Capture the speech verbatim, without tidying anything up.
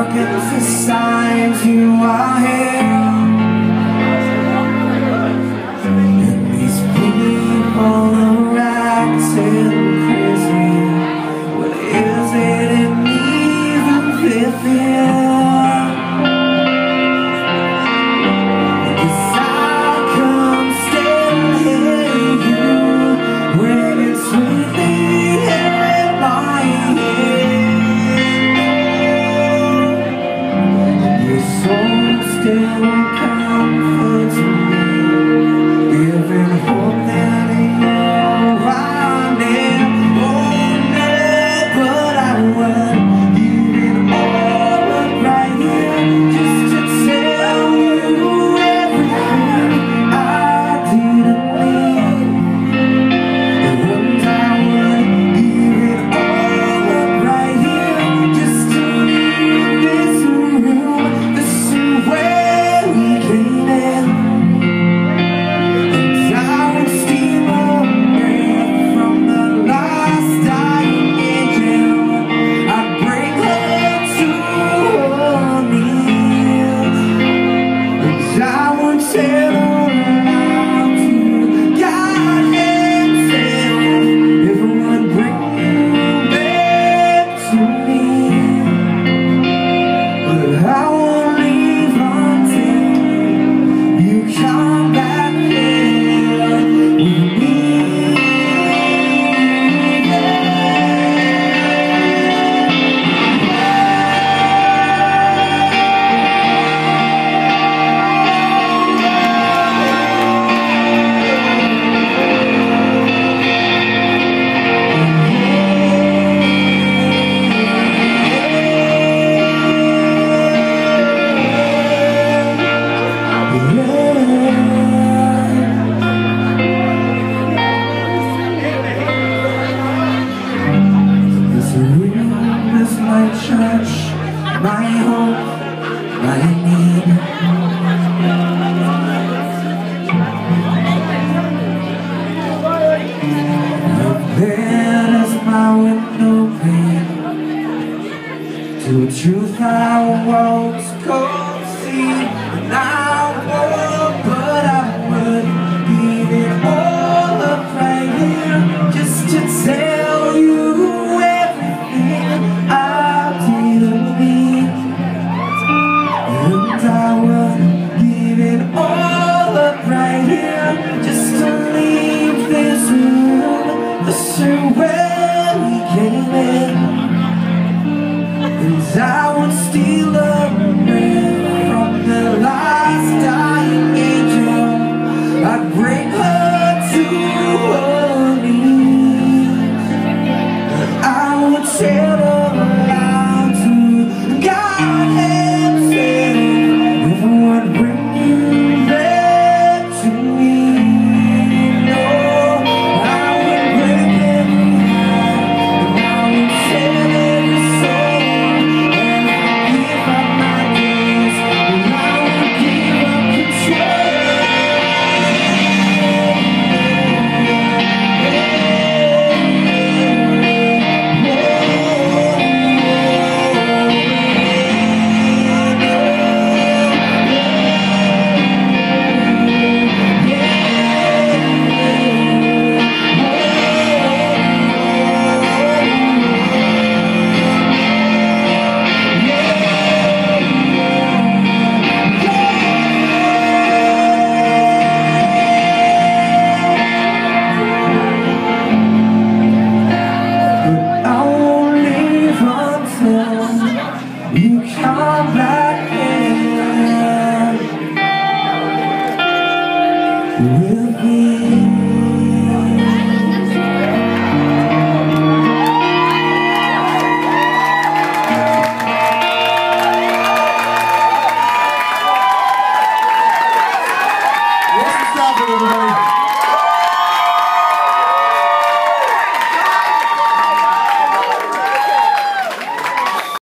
looking for signs you are here. And these people are acting crazy. What is it in me that they fear? Cause I come standing here when it's sweetly in my head. Your soul still comforts me, giving hope that you're right there. Oh no, but I would give it all up right here just to tell you everything I didn't mean. And I would give it all up right here just to leave this room the way we came in. And I would steal away from the last dying angel. I'd bring her to her knees. And I would tell her aloud to God himself if it would bring you back to me. But I won't leave until you come back here with me. This room is my church, my hope, my need. Up there is my window pane to a truth I won't go see. And I won't, but I would give it all up right here just to tell you everything I didn't mean. And I would give it all up right here just to leave this room the same way we came in. And I would steal a ring from the last dying angel. I'd bring her to her knees. And I would tell her aloud to God himself if it would bring you back to me. No, I would break every heart, and I would sell every soul, and I'd give up my days, and I would give up control. You come back here with me. Welcome to Stafford, everybody.